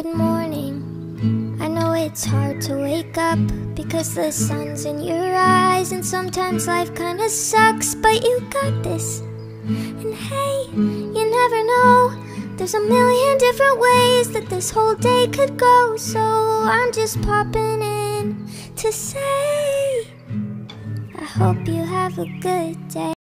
Good morning. I know it's hard to wake up because the sun's in your eyes, and sometimes life kinda sucks, but you got this. And hey, you never know, there's a million different ways that this whole day could go. So I'm just popping in to say I hope you have a good day.